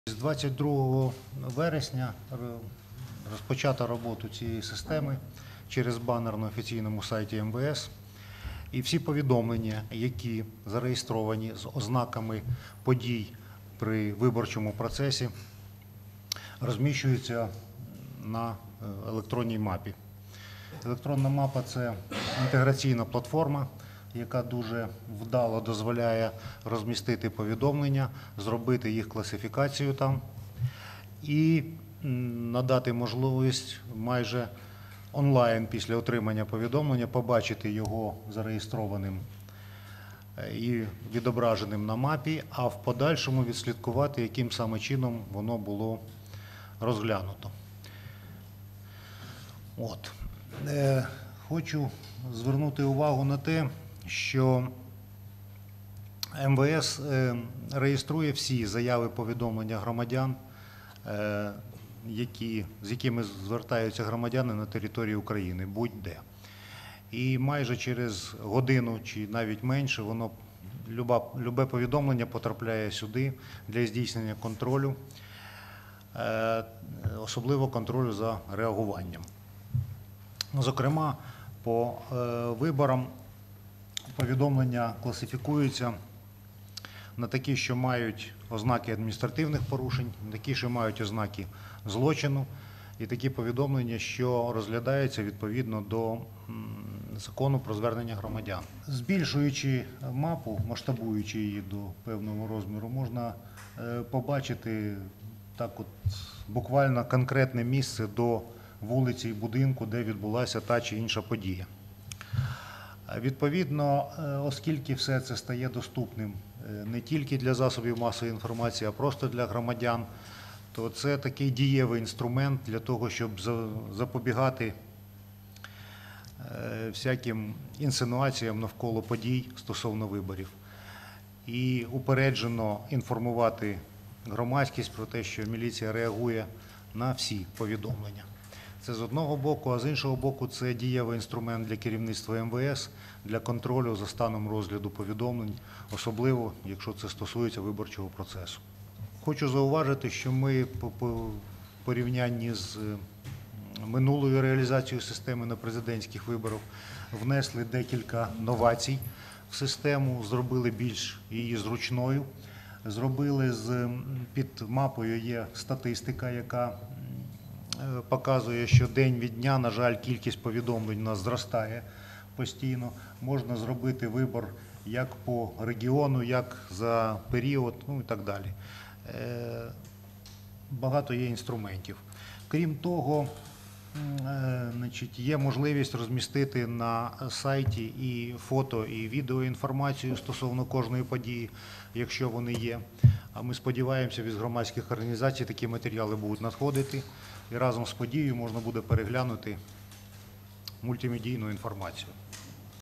З 22 вересня розпочато роботу цієї системи через банер на офіційному сайті МВС. І всі повідомлення, які зареєстровані з ознаками подій при виборчому процесі, розміщуються на електронній мапі. Електронна мапа – це інтеграційна платформа, яка дуже вдало дозволяє розмістити повідомлення, зробити їх класифікацію там і надати можливість майже онлайн після отримання повідомлення побачити його зареєстрованим і відображеним на мапі, а в подальшому відслідкувати, яким саме чином воно було розглянуто. Хочу звернути увагу на те, що МВС реєструє всі заяви повідомлення громадян, з якими звертаються громадяни на території України, будь-де. І майже через годину чи навіть менше любе повідомлення потрапляє сюди для здійснення контролю, особливо контролю за реагуванням. Зокрема, по виборам повідомлення класифікуються на такі, що мають ознаки адміністративних порушень, на такі, що мають ознаки злочину, і такі повідомлення, що розглядаються відповідно до закону про звернення громадян. Збільшуючи мапу, масштабуючи її до певного розміру, можна побачити буквально конкретне місце до вулиці і будинку, де відбулася та чи інша подія. Відповідно, оскільки все це стає доступним не тільки для засобів масової інформації, а просто для громадян, то це такий дієвий інструмент для того, щоб запобігати всяким інсинуаціям навколо подій стосовно виборів і упереджено інформувати громадськість про те, що міліція реагує на всі повідомлення. Це з одного боку, а з іншого боку, це дієвий інструмент для керівництва МВС, для контролю за станом розгляду повідомлень, особливо, якщо це стосується виборчого процесу. Хочу зауважити, що ми по порівнянні з минулою реалізацією системи на президентських виборах внесли декілька новацій в систему, зробили більш її зручною, під мапою є статистика, яка показує, що день від дня, на жаль, кількість повідомлень у нас зростає постійно. Можна зробити вибір як по регіону, як за період, і так далі. Багато є інструментів. Крім того, є можливість розмістити на сайті і фото, і відеоінформацію стосовно кожної події, якщо вони є. А ми сподіваємося, від громадських організацій такі матеріали будуть надходити, і разом з подією можна буде переглянути мультимедійну інформацію.